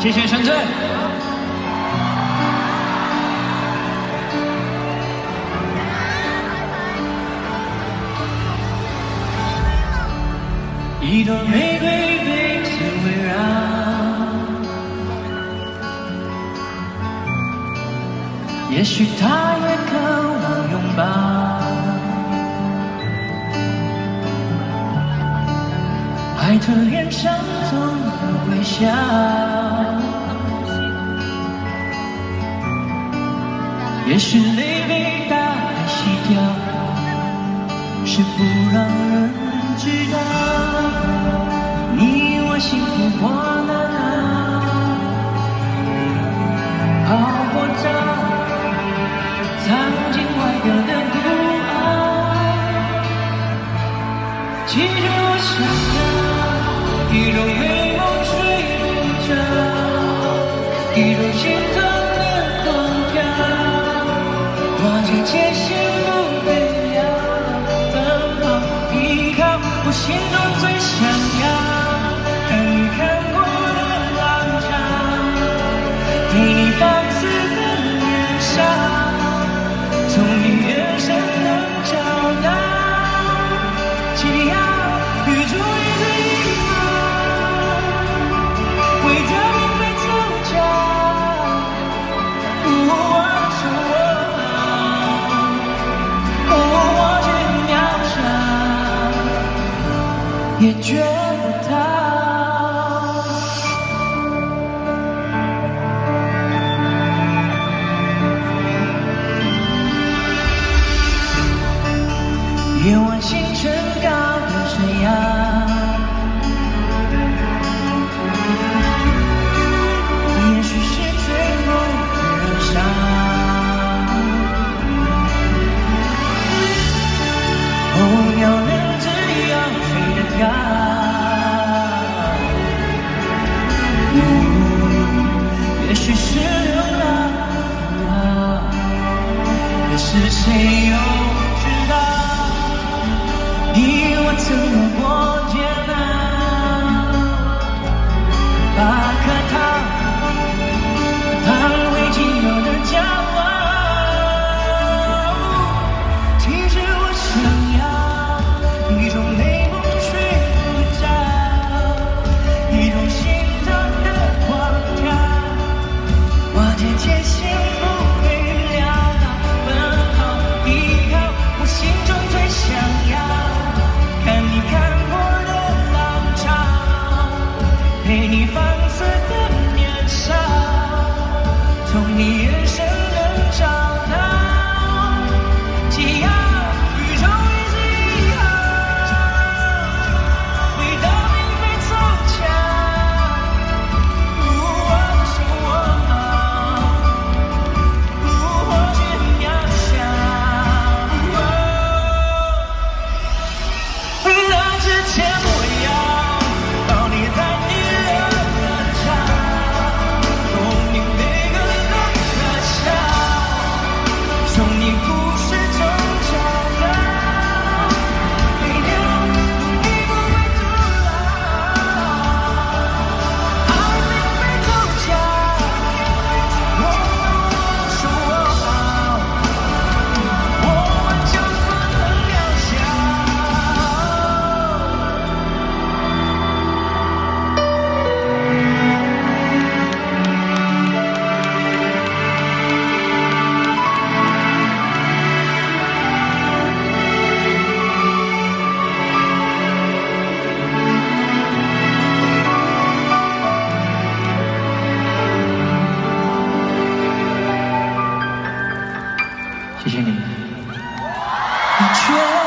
谢谢深圳。一朵玫瑰被刺围绕，也许他也渴望拥抱。爱的脸上总有微笑，也许泪被大海洗掉，是不让人知道。你我幸福过了呢，好过着藏进外表的孤傲。其实我想要一种美梦追逐着，一种心疼的狂跳，瓦解界限不变了，奔跑依靠，我心中最想要。你看过的浪潮，陪你放肆的年少，从你眼神能找到，解药宇宙一个一毫，为着你被凑巧，我却渺小，也觉得他。夜晚星辰高的山崖，也许是最后的燃烧。候鸟人只要飞得高，也许是流浪，可是谁又知道？你我曾有过煎熬，把客套安慰寂寞的骄傲。其实我想要一种美梦睡不着，一种心疼的狂跳，瓦解界限不会潦倒，奔跑依靠，我心中最想要。看你看过的浪潮，陪你放肆的年少，从你眼神能找到，解药宇宙一字一毫，味道并非凑巧，我是我却渺小。那之前我要抱你在你的歌唱，懂你每个的可笑，从你故事中找到飞鸟，你不会徒劳。爱并非凑巧，我说我好，我们就算很渺小。谢谢你。你却